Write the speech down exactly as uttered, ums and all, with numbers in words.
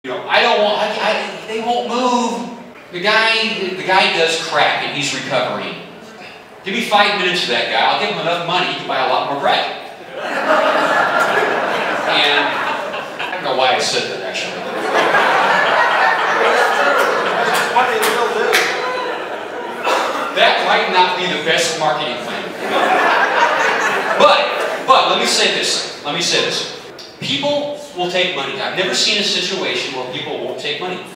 You know, I don't want, I, I, they won't move. The guy, the guy does crack and he's recovering. Give me five minutes for that guy. I'll give him enough money to buy a lot more crack. And I don't know why I said that actually. That might not be the best marketing plan. But, but let me say this. Let me say this. People will take money. I've never seen a situation where people won't take money.